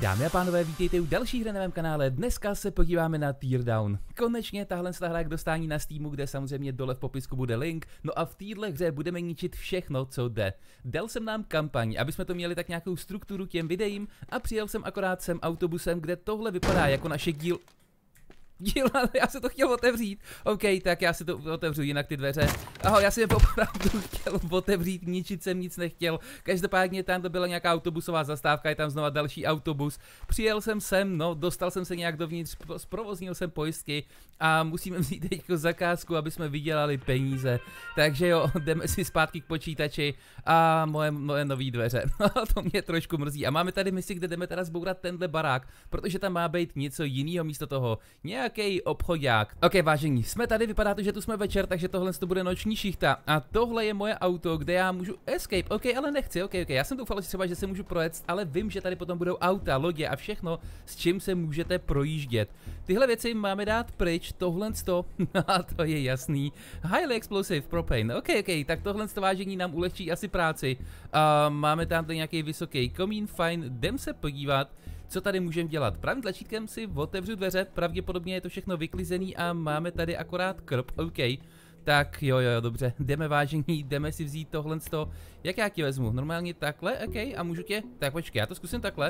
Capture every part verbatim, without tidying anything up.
Dámy a pánové, vítejte u další hry na mém kanále. Dneska se podíváme na Teardown. Konečně tahle hra k dostání na Steamu, kde samozřejmě dole v popisku bude link. No a v téhle hře budeme ničit všechno, co jde. Dal jsem nám kampaň, aby jsme to měli tak nějakou strukturu k těm videím a přijel jsem akorát sem autobusem, kde tohle vypadá jako naše díl... Díl, ale já se to chtěl otevřít. OK, tak já si to otevřu, jinak ty dveře. Ahoj, já si je opravdu chtěl otevřít, ničit jsem nic nechtěl. Každopádně tam to byla nějaká autobusová zastávka, je tam znova další autobus. Přijel jsem sem, no, dostal jsem se nějak dovnitř, zprovoznil jsem pojistky a musíme vzít teďko zakázku, aby jsme vydělali peníze. Takže jo, jdeme si zpátky k počítači a moje, moje nový dveře. To mě trošku mrzí. A máme tady misi, kde jdeme teda zbourat tenhle barák, protože tam má být něco jiného místo toho. Nějaký obchodák. Ok, vážení, jsme tady, vypadá to, že tu jsme večer, takže tohle to bude noční šichta. A tohle je moje auto, kde já můžu escape. Ok, ale nechci, ok, ok. Já jsem doufal, že třeba, že se můžu projet, ale vím, že tady potom budou auta, lodě a všechno, s čím se můžete projíždět. Tyhle věci máme dát pryč, tohle to, a to je jasný. Highly explosive propane. Ok, ok, tak tohle to vážení nám ulehčí asi práci. Uh, máme tam nějaký vysoký komín, fajn, jdem se podívat. Co tady můžeme dělat? Pravým tlačítkem si otevřu dveře, pravděpodobně je to všechno vyklizený a máme tady akorát krb, OK. Tak jo, jo, dobře, jdeme vážení, jdeme si vzít tohle z toho. Jak já ti vezmu? Normálně takhle, OK, a můžu tě? Tak počkej, já to zkusím takhle.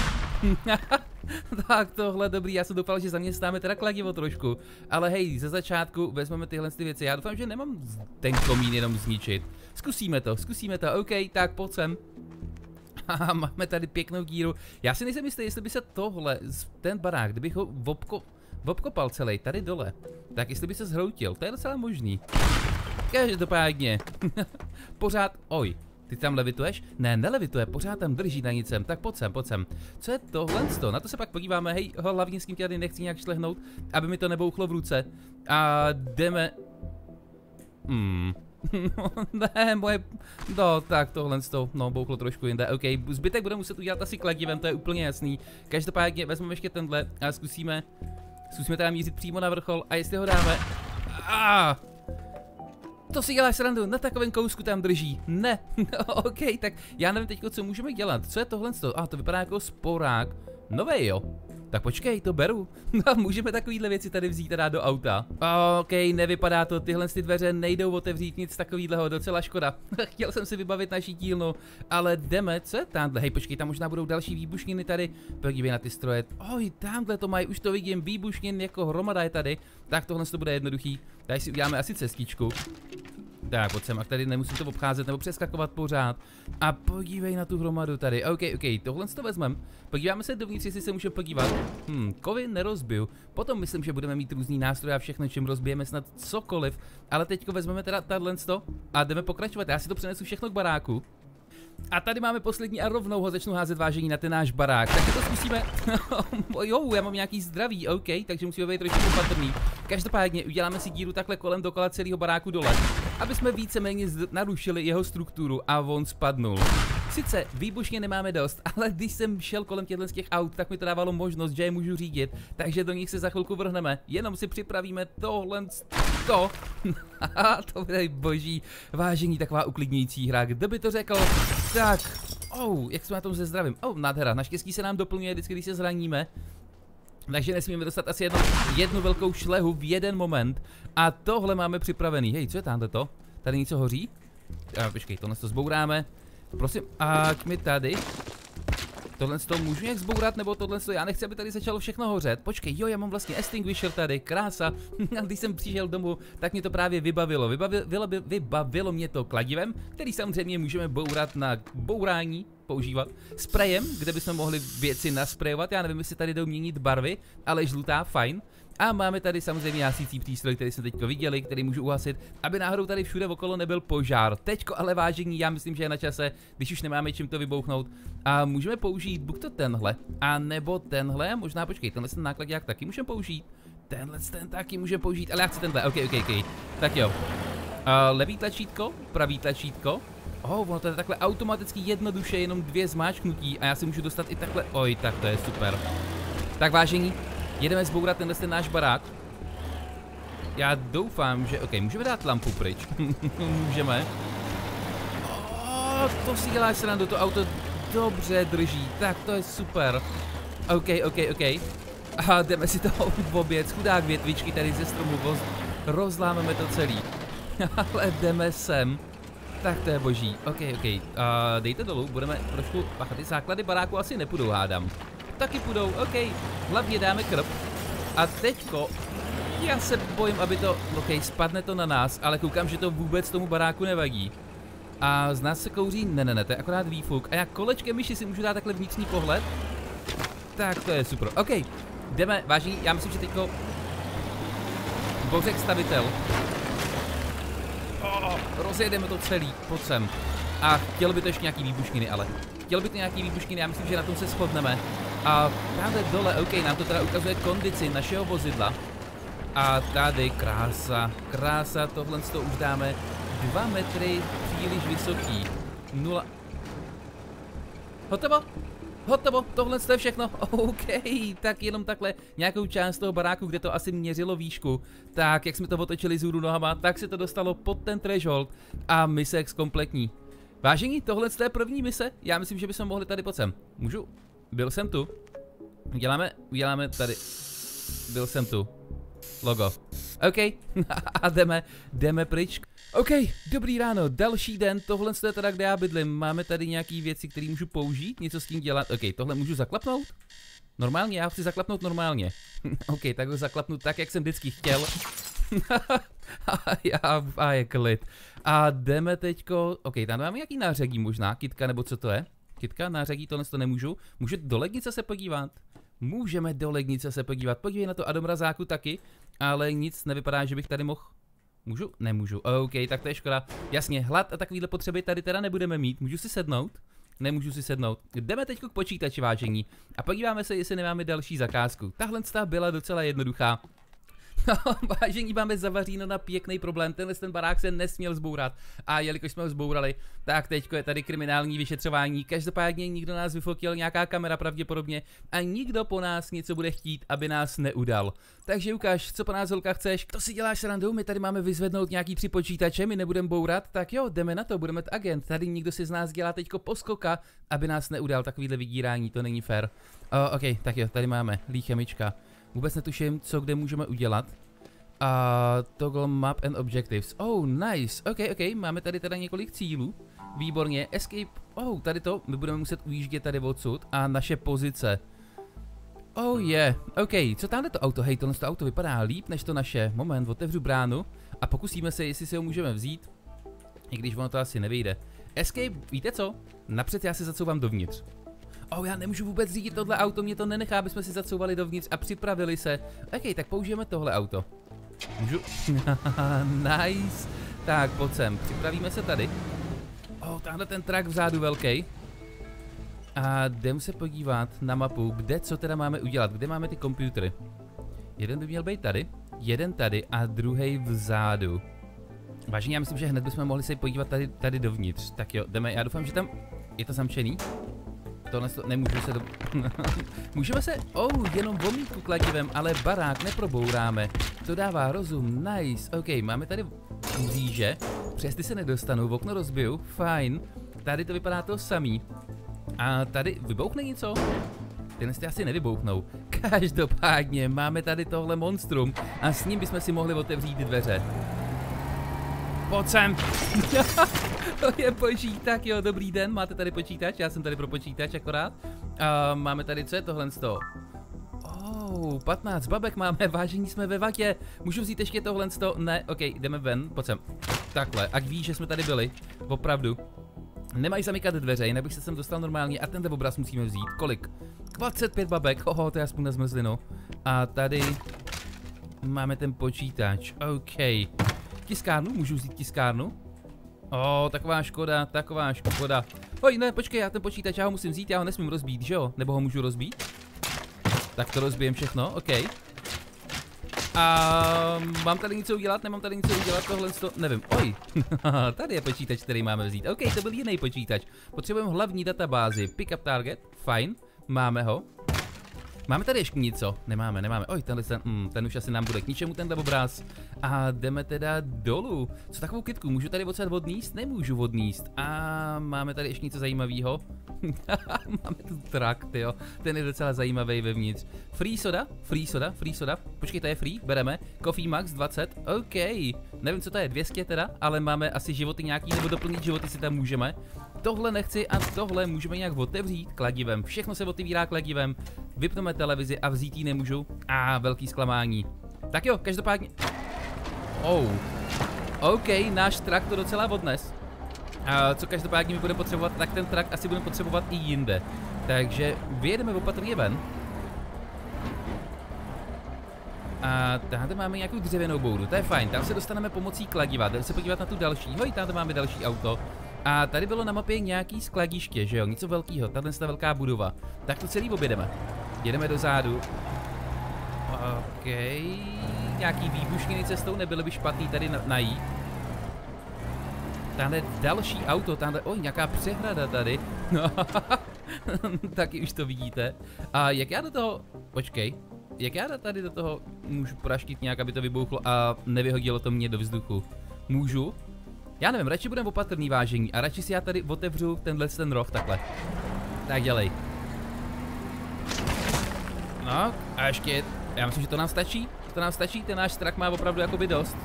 Tak tohle dobrý, já jsem doufal, že zaměstnáme teda kladivo trošku. Ale hej, ze začátku vezmeme tyhle ty věci, já doufám, že nemám ten komín jenom zničit. Zkusíme to, zkusíme to, OK, tak pojď sem. Haha, máme tady pěknou díru. Já si nejsem jistý, jestli by se tohle, ten barák, kdybych ho obko, obkopal celý tady dole, tak jestli by se zhroutil, to je docela možný. Každopádně, pořád, oj, ty tam levituješ? Ne, nelevituje, pořád tam drží na nicem, tak pojď sem, pojď sem. Co je tohle? Na to se pak podíváme, hej, hlavně s kým tě tady nechci nějak šlehnout, aby mi to nebouchlo v ruce. A jdeme... Hmm... Ne, moje, no tak tohle z toho, no bouchlo trošku jinde, ok, zbytek budeme muset udělat asi kladivem, to je úplně jasný. Každopádně vezmeme ještě tenhle a zkusíme, zkusíme teda mířit přímo na vrchol a jestli ho dáme, ah, to si děláš srandu, na takovém kousku tam drží, ne, ok, tak já nevím teďko, co můžeme dělat, co je tohle z toho, ah, to vypadá jako sporák, novej jo. Tak počkej, to beru. No, můžeme takovýhle věci tady vzít a dát do auta. OK, nevypadá to, tyhle ty dveře nejdou otevřít, nic takovýhleho, docela škoda. Chtěl jsem si vybavit naší dílnu, ale jdeme, co je tamhle? Hej, počkej, tam možná budou další výbušniny tady. Podívej na ty stroje. Oj, tamhle to mají, už to vidím, výbušnin jako hromada je tady. Tak tohle to bude jednoduchý. Tady si uděláme asi cestičku. Tak, pojď sem, a tady nemusím to obcházet nebo přeskakovat pořád. A podívej na tu hromadu tady. OK, OK, tohle si to vezmem. Podíváme se dovnitř, jestli se můžeme podívat. Hm, kovy nerozbiju. Potom myslím, že budeme mít různý nástroje a všechno, čím rozbijeme snad cokoliv. Ale teďko vezmeme teda tahle a jdeme pokračovat. Já si to přenesu všechno k baráku. A tady máme poslední a rovnou ho začnu házet vážení na ten náš barák. Tak to zkusíme. Jo, já mám nějaký zdraví, OK, takže musíme být trošku opatrný. Každopádně uděláme si díru takhle kolem dokola celého baráku dole, aby jsme víceméně narušili jeho strukturu a on spadnul. Sice výbušně nemáme dost, ale když jsem šel kolem těchto z těch aut, tak mi to dávalo možnost, že je můžu řídit, takže do nich se za chvilku vrhneme. Jenom si připravíme tohle to. To bude boží. Vážení, taková uklidňující hra, kdo by to řekl? Tak, oh, jak jsme na tom se zdravím? Oh, nádhera, naštěstí se nám doplňuje vždycky, když se zraníme. Takže nesmíme dostat asi jednu, jednu velkou šlehu v jeden moment. A tohle máme připravený. Hej, co je tamhle to? Tady něco hoří? A, počkej, tohle to zbouráme. Prosím, ať mi tady. Tohle to můžu nějak zbourat, nebo tohle to, já nechci, aby tady začalo všechno hořet. Počkej, jo, já mám vlastně extinguisher tady, krása. Když jsem přišel domů, tak mě to právě vybavilo. Vybavilo, vybavilo mě to kladivem, který samozřejmě můžeme bourat na bourání, používat. Sprejem, kde bychom mohli věci nasprejovat, já nevím, jestli tady jdou měnit barvy, ale žlutá, fajn. A máme tady samozřejmě hasící přístroj, který jsme teďko viděli, který můžu uhasit, aby náhodou tady všude okolo nebyl požár. Teďko ale vážení, já myslím, že je na čase, když už nemáme čím to vybouchnout. A můžeme použít buď to tenhle, a nebo tenhle, možná počkej, tenhle ten náklad jak taky můžeme použít. Tenhle ten taky můžeme použít, ale já chci tenhle, ok, ok, ok. Tak jo. Uh, levý tlačítko, pravý tlačítko. Oh, ono to je takhle automaticky jednoduše, jenom dvě zmáčknutí a já si můžu dostat i takhle, oj, tak to je super. Tak vážení. Jedeme zbourat tenhle ten náš barák. Já doufám, že... OK, můžeme dát lampu pryč. Můžeme. Oh, to si děláš srandu, to auto dobře drží. Tak to je super. OK, OK, OK. A jdeme si toho obět, chudák větvičky tady ze stromu, voz, rozlámeme to celý. Ale jdeme sem. Tak to je boží, OK, OK. Uh, dejte dolů, budeme trošku, bacha, ty základy baráku asi nepůjdou, hádám. Taky půjdou, OK, hlavně dáme krb. A teďko, já se bojím, aby to, OK, spadne to na nás, ale koukám, že to vůbec tomu baráku nevadí. A z nás se kouří, ne, ne, ne, to je akorát výfuk. A já kolečkem myši si můžu dát takhle vnitřní pohled. Tak to je super, OK. Jdeme, vážení, já myslím, že teďko Bořek stavitel. Oh, rozjedeme to celý, pojď sem. A chtěl by to ještě nějaký výbušniny, ale. Chtěl by to nějaký výbušniny, já myslím, že na tom se shodneme. A právě dole, OK, nám to teda ukazuje kondici našeho vozidla. A tady krása, krása, tohle to už dáme dva metry příliš vysoký. Nula. Hotovo? Hotovo, tohle je všechno, OK, tak jenom takhle nějakou část toho baráku, kde to asi měřilo výšku, tak jak jsme to otočili z hůru nohama, tak se to dostalo pod ten threshold a mise kompletní. Vážení, tohle je první mise, já myslím, že bychom mohli tady, pojď sem, můžu, byl jsem tu, uděláme, uděláme tady, byl jsem tu, logo, OK, a jdeme, jdeme pryč. OK, dobrý ráno, další den, tohle je teda, kde já bydlím, máme tady nějaký věci, které můžu použít, něco s tím dělat, OK, tohle můžu zaklapnout? Normálně, já chci zaklapnout normálně. OK, tak ho zaklapnu tak, jak jsem vždycky chtěl. a, já, a je klid. A jdeme teďko, OK, tam máme nějaký nářadí možná, kytka nebo co to je? Kytka, nářadí, tohle to nemůžu. Můžu do lednice se podívat? Můžeme do lednice se podívat, podívej na to a do mrazáku taky, ale nic nevypadá, že bych tady mohl. Můžu? Nemůžu. OK, tak to je škoda. Jasně, hlad a takovýhle potřeby tady teda nebudeme mít. Můžu si sednout? Nemůžu si sednout. Jdeme teď k počítači, vážení. A podíváme se, jestli nemáme další zakázku. Tahle byla docela jednoduchá. Vážení, máme zavaříno na pěkný problém, tenhle ten barák se nesměl zbourat a jelikož jsme ho zbourali, tak teďko je tady kriminální vyšetřování, každopádně nikdo nás vyfotil, nějaká kamera pravděpodobně a nikdo po nás něco bude chtít, aby nás neudal. Takže ukáž, co po nás, holka, chceš, to si děláš srandu, my tady máme vyzvednout nějaký tři počítače, my nebudeme bourat, tak jo, jdeme na to, budeme t agent, tady nikdo si z nás dělá teďko poskoka, aby nás neudal, takovýhle vydírání, to není fér. Oh, OK, tak jo, tady máme líchemička. Vůbec netuším, co kde můžeme udělat. A uh, toggle map and objectives. Oh, nice. OK, OK, máme tady teda několik cílů. Výborně. Escape. Oh, tady to. My budeme muset ujíždět tady odsud. A naše pozice. Oh, je. Yeah. OK, co tamhle to auto? Hej, tohle to auto vypadá líp než to naše. Moment, otevřu bránu. A pokusíme se, jestli si ho můžeme vzít. I když ono to asi nevyjde. Escape, víte co? Napřed já se zacouvám dovnitř. Oh, já nemůžu vůbec řídit tohle auto, mě to nenechá, aby jsme si zacouvali dovnitř a připravili se. OK, tak použijeme tohle auto. Můžu? Nice. Tak, pojď sem, připravíme se tady. Oh, tamhle ten trak vzadu velký. A jdem se podívat na mapu, kde co teda máme udělat, kde máme ty počítače. Jeden by měl být tady, jeden tady a druhý vzadu. Vážně, já myslím, že hned bychom mohli se podívat tady, tady dovnitř. Tak jo, jdeme, já doufám, že tam je to zamčený. Tohle to nemůžu se do... Můžeme se... Oh, jenom vomítku kladivem, ale barák neprobouráme. To dává rozum, nice. OK, máme tady mříže. Přes ty se nedostanu, v okno rozbiju, fajn. Tady to vypadá to samý. A tady vybouchne něco? Tyhle ty asi nevybouchnou. Každopádně máme tady tohle monstrum a s ním bychom si mohli otevřít dveře. Pojď sem. To je boží, tak jo, dobrý den, máte tady počítač, já jsem tady pro počítač akorát. A máme tady, co je tohle z toho? Oh, patnáct babek máme, vážení, jsme ve vatě. Můžu vzít ještě tohle z toho? Ne, ok, jdeme ven, pojď sem. Takhle, ať víš, že jsme tady byli, opravdu. Nemají zamykat dveře, jinak bych se sem dostal normálně a tenhle obraz musíme vzít. Kolik? dvacet pět babek, oho, to je aspoň na zmrzlinu. A tady máme ten počítač, ok. Tiskárnu, můžu vzít tiskárnu? O, taková škoda, taková škoda. Oj, ne, počkej, já ten počítač, já ho musím vzít, já ho nesmím rozbít, že jo? Nebo ho můžu rozbít? Tak to rozbijem všechno, ok. A mám tady něco udělat, nemám tady něco udělat, tohle to, nevím, oj. Tady je počítač, který máme vzít, ok, to byl jiný počítač. Potřebujeme hlavní databázi, pick up target, fajn, máme ho. Máme tady ještě něco? Nemáme, nemáme. Oj, tenhle ten, mm, ten už asi nám bude k ničemu, tenhle obraz. A jdeme teda dolů. Co takovou kytku? Můžu tady odsaď odníst? Nemůžu odníst. A máme tady ještě něco zajímavého. Máme tu trakt, jo. Ten je docela zajímavý vevnitř. Free soda? Free soda? Free soda? Počkej, to je free? Bereme. Coffee Max dvacet? OK. Nevím, co to je, dvě stě teda, ale máme asi životy nějaký, nebo doplnit životy si tam můžeme. Tohle nechci a tohle můžeme nějak otevřít kladivem. Všechno se otevírá kladivem. Vypneme televizi a vzít ji nemůžu. A velký zklamání. Tak jo, každopádně... Oh. OK, náš trak to docela odnes. A co každopádně mi bude potřebovat, tak ten trak asi budeme potřebovat i jinde. Takže vyjedeme opatrně ven. A tady máme nějakou dřevěnou boudu, to je fajn, tam se dostaneme pomocí kladiva, jdeme se podívat na tu další, hoj, tady máme další auto. A tady bylo na mapě nějaký skladiště, že jo, něco velkého, tahle je ta velká budova. Tak to celý objedeme. Jedeme dozadu. OK, nějaký výbušniny cestou, nebyly by špatný tady najít. Tady další auto, tady, oj, nějaká přehrada tady. Taky už to vidíte. A jak já do toho, počkej, jak já tady do toho můžu praštit nějak, aby to vybouchlo a nevyhodilo to mě do vzduchu? Můžu? Já nevím, radši budeme opatrný, vážení, a radši si já tady otevřu tenhle ten roh takhle. Tak dělej. No, a ještě, já myslím, že to nám stačí. To nám stačí, ten náš strach má opravdu jakoby dost.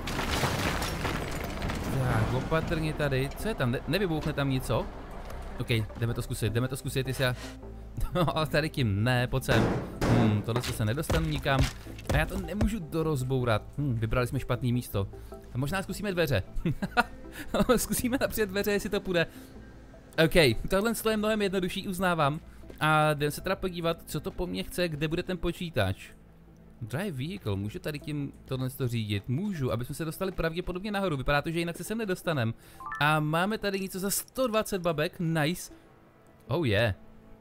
Tak, opatrně tady, co je tam, ne, nevybouchne tam nic, co? OK, jdeme to zkusit, jdeme to zkusit, jestli já... No, ale tady tím ne, pojď sem. Hmm, tohle se nedostanu nikam. A já to nemůžu dorozbourat. Hmm, vybrali jsme špatný místo. A možná zkusíme dveře. Zkusíme napřed dveře, jestli to půjde. OK, tohle je mnohem jednodušší, uznávám. A jdeme se teda podívat, co to po mně chce, kde bude ten počítač. Drive vehicle, můžu tady tím tohle to řídit? Můžu, aby jsme se dostali pravděpodobně nahoru. Vypadá to, že jinak se sem nedostaneme. A máme tady něco za sto dvacet babek, nice. Oh yeah.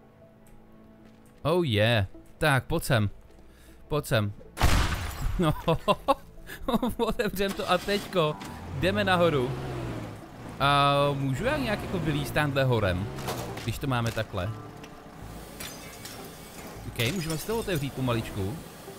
Oh yeah. Tak, pojď sem. Pojď sem. No, otevřem to a teďko jdeme nahoru. A můžu já nějak jako vylízt tamhle horem, když to máme takhle. OK, můžeme si to otevřít pomaličku.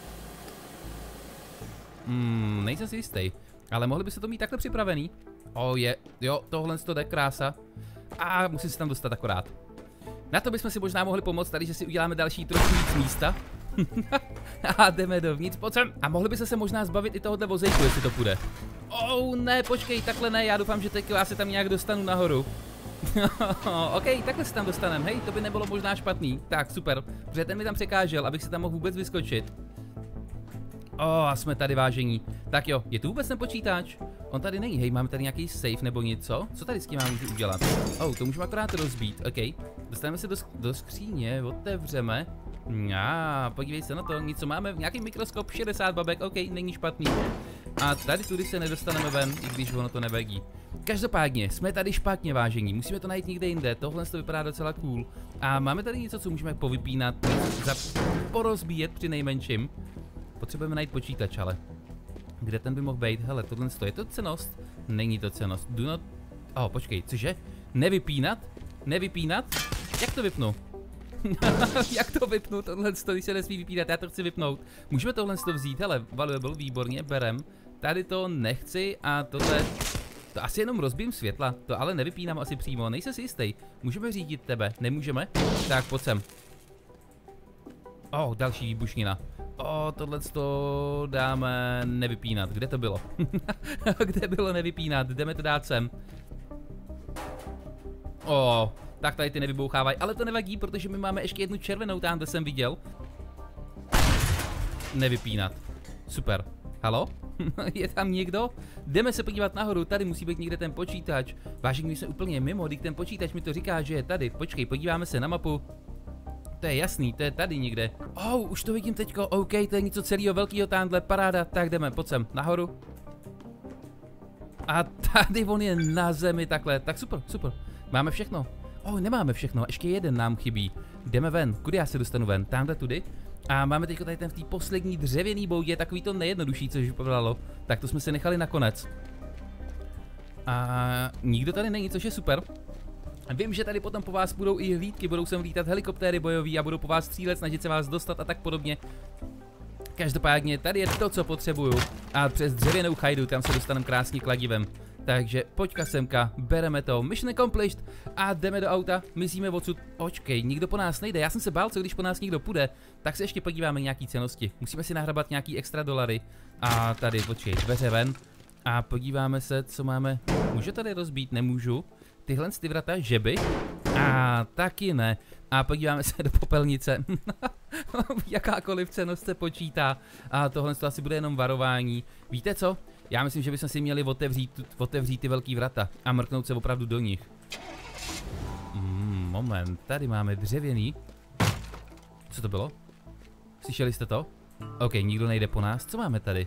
Hmm, nejsem si jistý, ale mohli by se to mít takhle připravený. Oh je, jo, tohle to jde, krása. A musím se tam dostat akorát. Na to bychom si možná mohli pomoct tady, že si uděláme další trochu víc místa. A jdeme dovnitř, pojď sem. A mohli by se se možná zbavit i tohohle vozejku, jestli to půjde. Oh ne, počkej, takhle ne, já doufám, že teď já se tam nějak dostanu nahoru. OK, takhle se tam dostaneme, hej, to by nebylo možná špatný. Tak, super, protože ten mi tam překážel, abych se tam mohl vůbec vyskočit. O, oh, a jsme tady, vážení. Tak jo, je tu vůbec ten počítač? On tady není, hej, máme tady nějaký safe nebo něco? Co tady s tím mám můžu udělat? Oh, to můžeme akorát rozbít, OK. Dostaneme se do, do skříně, otevřeme. A podívej se na to, něco máme, nějaký mikroskop, šedesát babek, OK, není špatný. A tady tudy se nedostaneme ven, i když ono to nevadí. Každopádně, jsme tady špatně, vážení, musíme to najít někde jinde, tohle to vypadá docela cool. A máme tady něco, co můžeme povypínat, za porozbíjet při nejmenším. Potřebujeme najít počítač, ale kde ten by mohl být? Hele, tohle je to cennost? Není to cennost. Do not... Oh, počkej, cože? Nevypínat? Nevypínat? Jak to vypnu? Jak to vypnu? Tohle když se nesmí vypínat, já to chci vypnout. Můžeme tohle vzít, hele, valuable, výborně, berem. Tady to nechci a tohle... To asi jenom rozbím světla, to ale nevypínám asi přímo, nejsem si jistý. Můžeme řídit tebe, nemůžeme? Tak, pojď sem. Oh, další výbušnina. O, oh, tohle to dáme nevypínat. Kde to bylo? Kde bylo nevypínat? Jdeme to dát sem. O, oh, tak tady ty nevybouchávají, ale to nevadí, protože my máme ještě jednu červenou tam, kde jsem viděl. Nevypínat. Super. Halo? Je tam někdo? Jdeme se podívat nahoru, tady musí být někde ten počítač. Vážení, my jsme úplně mimo, když ten počítač mi to říká, že je tady. Počkej, podíváme se na mapu. To je jasný, to je tady někde. Oh, už to vidím teďko, OK, to je něco celého velkého tamhle, paráda, tak jdeme, pojď sem, nahoru. A tady on je na zemi takhle, tak super, super, máme všechno. Oh, nemáme všechno, ještě jeden nám chybí. Jdeme ven, kudy já se dostanu ven, tamhle tudy. A máme teďko tady ten v té poslední dřevěný boudě, takový to nejjednodušší, což vypadalo. Tak to jsme si nechali nakonec. A nikdo tady není, což je super. Vím, že tady potom po vás budou i hlídky, budou sem lítat helikoptéry bojový a budou po vás střílet, snažit se vás dostat a tak podobně. Každopádně tady je to, co potřebuju. A přes dřevěnou chajdu tam se dostaneme krásně kladivem. Takže pojďka semka, bereme to, mission accomplished a jdeme do auta, myslíme odsud. Očkej, nikdo po nás nejde, já jsem se bál, co když po nás někdo půjde, tak se ještě podíváme nějaký cenosti. Musíme si nahrabat nějaký extra dolary. A tady, počkej, dveře ven. A podíváme se, co máme. Můžu tady rozbít? Nemůžu. Tyhle ty vrata, žeby? A taky ne. A podíváme se do popelnice. Jakákoliv cenost se počítá. A tohle to asi bude jenom varování. Víte co? Já myslím, že bychom si měli otevřít, otevřít ty velký vrata a mrknout se opravdu do nich. Mm, moment, tady máme dřevěný. Co to bylo? Slyšeli jste to? OK, nikdo nejde po nás. Co máme tady?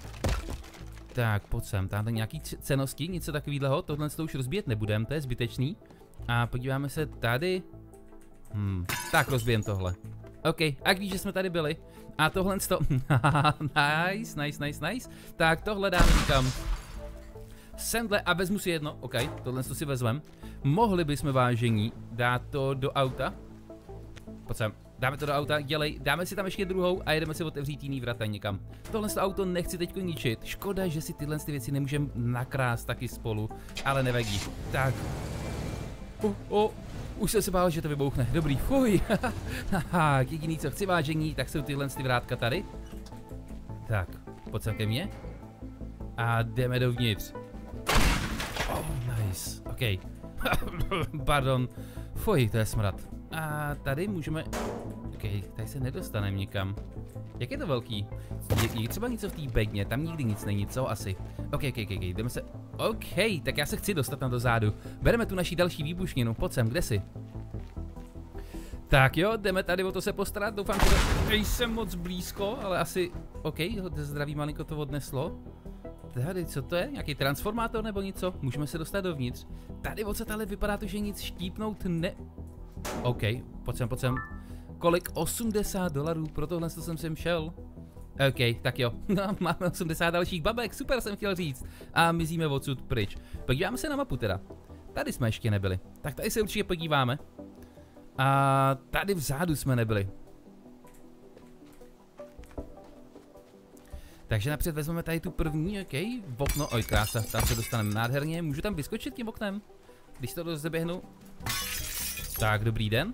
Tak, pojď sem, tam nějaký cenosti, něco takového, tohle to už rozbíjet nebudem, to je zbytečný. A podíváme se tady. Hmm, tak rozbijem tohle. OK, a když že jsme tady byli. A tohle to. Nice, nice, nice, nice. Tak tohle dáme někam. Semhle a vezmu si jedno. OK, tohle to si vezmem. Mohli bychom, vážení, dát to do auta. Pojď sem. Dáme to do auta, dělej, dáme si tam ještě druhou a jedeme si otevřít jiný vrata někam. Tohle to auto nechci teďko ničit. Škoda, že si tyhle ty věci nemůžeme nakrást taky spolu, ale nevadí. Tak. Uh, uh, už jsem se bál, že to vybouchne. Dobrý, fuj. Haha, jediný co chci, vážení, tak jsou tyhle ty vrátka tady. Tak, pojď sem ke mně. A jdeme dovnitř. Oh, nice, OK. Pardon. Fuj, to je smrad. A tady můžeme. OK, tady se nedostaneme nikam. Jak je to velký? Je, je třeba něco v té bedně, tam nikdy nic není, co asi? OK, OK, OK, jdeme se. OK, tak já se chci dostat tam do zádu. Bereme tu naší další výbušninu, pojď sem, kde jsi? Tak jo, jdeme tady o to se postarat, doufám, že to nejsem moc blízko, ale asi. OK, zdraví malinko to odneslo. Tady, co to je? Nějaký transformátor nebo něco? Můžeme se dostat dovnitř. Tady odsaď ale vypadá to, že nic štípnout ne. OK, pojď sem, pojď sem. Kolik? osmdesát dolarů, pro tohle jsem sem šel. OK, tak jo, no, máme osmdesát dalších babek, super jsem chtěl říct. A mizíme odsud pryč. Podíváme se na mapu teda. Tady jsme ještě nebyli, tak tady se určitě podíváme. A tady vzadu jsme nebyli. Takže napřed vezmeme tady tu první, OK, v okno, oj krása, tam se dostaneme nádherně, můžu tam vyskočit tím oknem, když to rozeběhnu. Tak, dobrý den.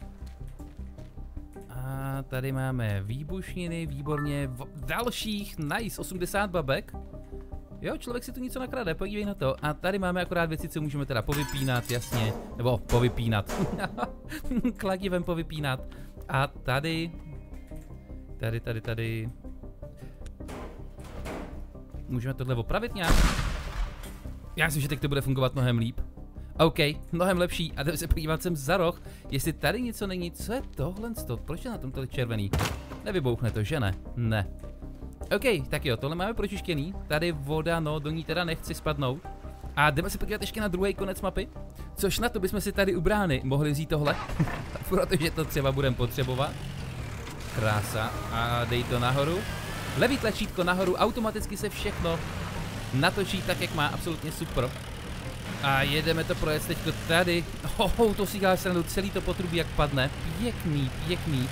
A tady máme výbušniny, výborně, dalších, nice, osmdesát babek. Jo, člověk si tu něco nakrade, podívej na to. A tady máme akorát věci, co můžeme teda povypínat, jasně, nebo povypínat. Kladivem povypínat. A tady, tady, tady, tady. Můžeme tohle opravit nějak? Já myslím, že teď to bude fungovat mnohem líp. OK, mnohem lepší. A jdeme se podívat sem za roh, jestli tady něco není. Co je tohle? Proč je na tom tolik červený? Nevybouchne to, že ne? Ne. OK, tak jo, tohle máme pročištěný. Tady voda, no, do ní teda nechci spadnout. A jdeme se podívat ještě na druhý konec mapy. Což na to bychom si tady u brány mohli vzít tohle. Protože to třeba budeme potřebovat. Krása. A dej to nahoru. Levý tlačítko nahoru, automaticky se všechno natočí tak, jak má, absolutně super. A jedeme to projet teďko tady. Hoho, to si dělá srandu, celý to potrubí jak padne. Pěkný, pěkný.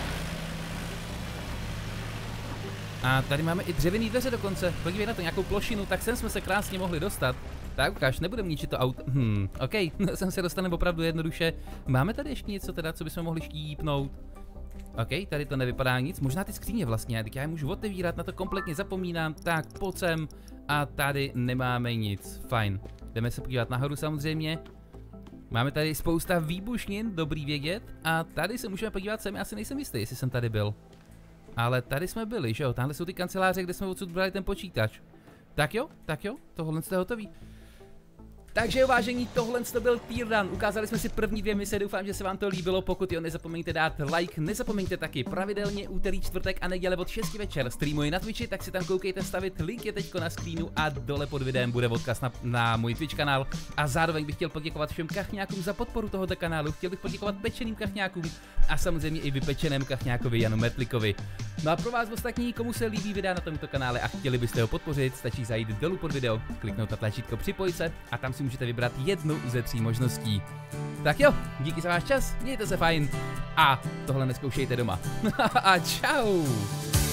A tady máme i dřevěný dveře dokonce. Podívej na to, nějakou plošinu, tak sem jsme se krásně mohli dostat. Tak ukáž, nebudem ničit to auto. Hm, OK, sem se dostaneme opravdu jednoduše. Máme tady ještě něco teda, co bychom mohli štípnout? OK, tady to nevypadá nic, možná ty skříně vlastně, tak já je můžu otevírat, na to kompletně zapomínám, tak pojď sem. A tady nemáme nic, fajn. Jdeme se podívat nahoru samozřejmě. Máme tady spousta výbušnin, dobrý vědět. A tady se můžeme podívat sem, já si nejsem jistý, jestli jsem tady byl. Ale tady jsme byli, že jo, tamhle jsou ty kanceláře, kde jsme odsud brali ten počítač. Tak jo, tak jo, tohle jste hotový. Takže jo, vážení, tohle to byl Tear Down. Ukázali jsme si první dvě mise, doufám, že se vám to líbilo. Pokud jo, nezapomeňte dát like, nezapomeňte taky pravidelně úterý, čtvrtek a neděle od šesti večer streamuji na Twitchi, tak si tam koukejte stavit, link je teďko na screenu a dole pod videem bude odkaz na, na můj Twitch kanál. A zároveň bych chtěl poděkovat všem kachňákům za podporu tohoto kanálu, chtěl bych poděkovat pečeným kachňákům a samozřejmě i vypečeném kachňákovi Janu Metlikovi. No a pro vás ostatní, komu se líbí videa na tomto kanále a chtěli byste ho podpořit, stačí zajít dolů pod video, kliknout na tlačítko připojit se a tam si můžete vybrat jednu ze tří možností. Tak jo, díky za váš čas, mějte se fajn a tohle neskoušejte doma. A čau!